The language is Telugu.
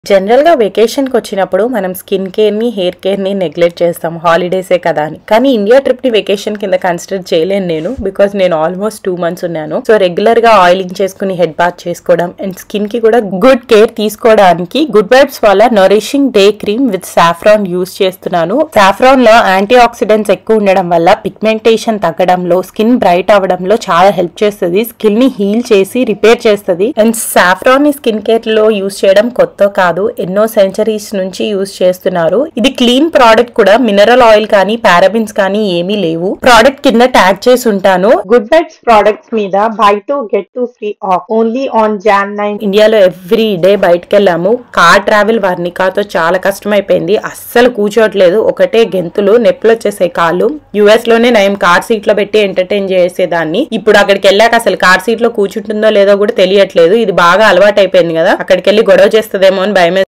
జనరల్ గా వెకేషన్ కి వచ్చినప్పుడు మనం స్కిన్ కేర్ ని హెయిర్ కేర్ ని నెగ్లెక్ట్ చేస్తాం హాలిడేసే కదా అని. కానీ ఇండియా ట్రిప్ ని వెకేషన్ కింద కన్సిడర్ చేయలేను నేను, బికాస్ నేను ఆల్మోస్ట్ 2 months ఉన్నాను. సో రెగ్యులర్ గా ఆయిలింగ్ చేసుకుని హెడ్ బాత్ చేసుకోవడం అండ్ స్కిన్ కి కూడా గుడ్ కేర్ తీసుకోవడానికి గుడ్ వైబ్స్ వాళ్ళ nourishing day cream with saffron use చేస్తున్నాను. సాఫ్రాన్ లో యాంటీ ఆక్సిడెంట్స్ ఎక్కువ ఉండడం వల్ల పిగ్మెంటేషన్ తగ్గడంలో, స్కిన్ బ్రైట్ అవడంలో చాలా హెల్ప్ చేస్తుంది. స్కిన్ ని హీల్ చేసి రిపేర్ చేస్తుంది. అండ్ సాఫ్రాన్ ని స్కిన్ కేర్ లో యూస్ చేయడం కొత్త కాదు, ఎన్నో సెంచరీస్ నుంచి యూజ్ చేస్తున్నారు. ఇది క్లీన్ ప్రోడక్ట్ కూడా, మినరల్ ఆయిల్ కానీ పారాబిన్స్ కానీ ఏమీ లేవు. ప్రోడక్ట్ కింద ట్యాగ్ చేసి ఉంటాను. గుడ్ వైబ్స్ ప్రోడక్ట్స్ మీద buy 2 get 2 free off only on Jan 9. ఇండియాలో ఎవ్రీ డే బయటకు వెళ్ళాము. కార్ ట్రావెల్ వర్ణికాతో చాలా కష్టం అయిపోయింది. అస్సలు కూర్చోట్లేదు, ఒకటే గెంతులు, నొప్పులు వచ్చేసాయి కాళ్ళు. యుఎస్ లోనే నేను కార్ సీట్ లో పెట్టి ఎంటర్టైన్ చేసేదాన్ని. ఇప్పుడు అక్కడికి వెళ్ళాక అసలు కార్ సీట్ లో కూర్చుంటుందో లేదో కూడా తెలియట్లేదు. ఇది బాగా అలవాటు అయిపోయింది కదా, అక్కడికి వెళ్ళి గొడవ చేస్తుందేమో అని భయం.